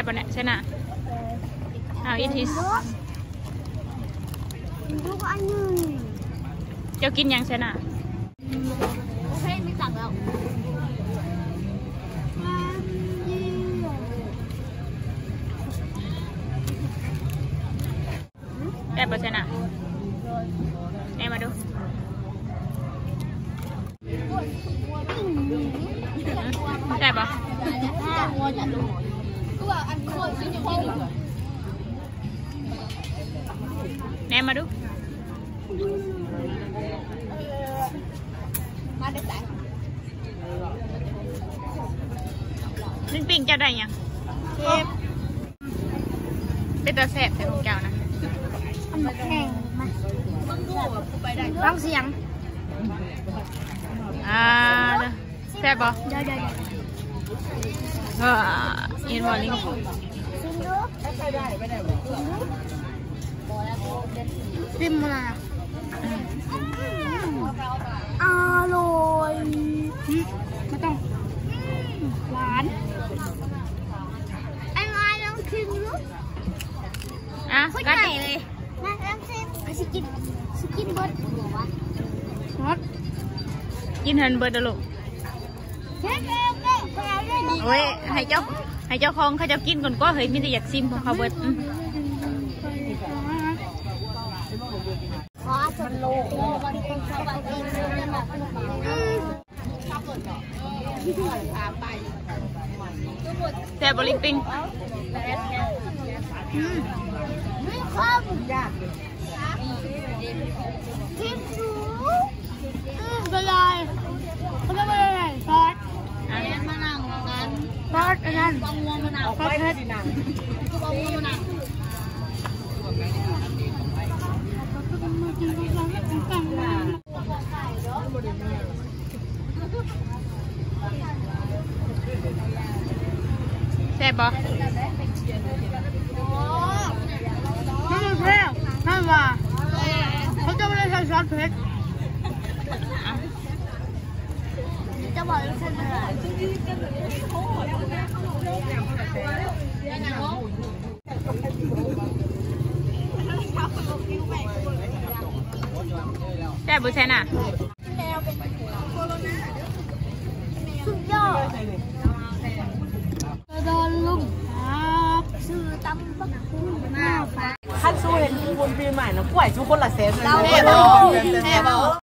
บปะเนี่ยใช่น่ะเอาอีทิสดูอันหนึ่งเจ้ากินยังใช่น่ะโอเคไม่สั่งแล้วแซ่บปะใช่น่ะแม่มาดูแซ่บปะแม่มาดูนึ่งปิ้งเจ้าได้ยังเป็นตัวแซ่บแต่ของเจ้านะมันแข็งมาฟังเสียงแซ่บปะเดี๋ยวอินวอลลิ่งซิมมาอร่อยไม่ต้องหวานไอ้ไม้ลองชิมดูก็ได้เลยมาลองชิมสกินเบิร์ดกินเฮินเบิร์ดลูกโอ้ยให้เจ้าของเขาจะกินก่อนก็เฮ้ยไม่ได้อยากซิมของเขาเบิร์ดแซ่บบริปิ้งไม่ข้าวทิมดูเป็นไรเขาจะเป็นอะไรซอสอันนี้มะนาวกันซอสอันนั้นบางวัวมะนาวซอสเผ็ดบางวัวมะนาวแซ่บปะไม่ใช่เผ็ดนั่นว่าเขาจะไม่ได้ใช้ซอสเผ็ดจะบอกว่าเป็นอะไรแซ่บบุษน่ะสุดยอดโดนลุงครับซื้อตำบักหุ่งหน้าฟ้าขั้นสู้เห็นบนปีใหม่นะกล้วยชุกคนละเซนเลย